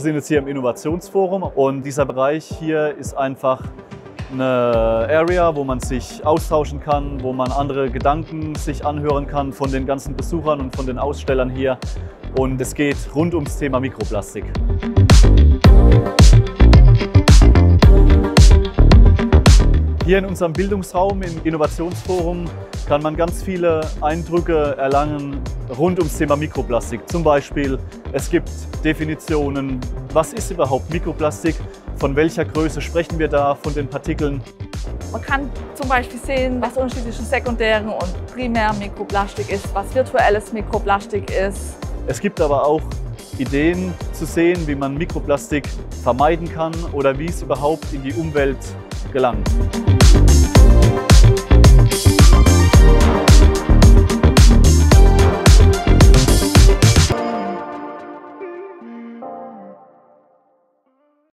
sind jetzt hier im Innovationsforum und dieser Bereich hier ist einfach eine Area, wo man sich austauschen kann, wo man andere Gedanken sich anhören kann von den ganzen Besuchern und von den Ausstellern hier. Und es geht rund ums Thema Mikroplastik. Hier in unserem Bildungsraum im Innovationsforum kann man ganz viele Eindrücke erlangen rund ums Thema Mikroplastik. Zum Beispiel, es gibt Definitionen, was ist überhaupt Mikroplastik, von welcher Größe sprechen wir da, von den Partikeln. Man kann zum Beispiel sehen, was unterschiedliche sekundären und primär Mikroplastik ist, was virtuelles Mikroplastik ist. Es gibt aber auch Ideen zu sehen, wie man Mikroplastik vermeiden kann oder wie es überhaupt in die Umwelt gelangt.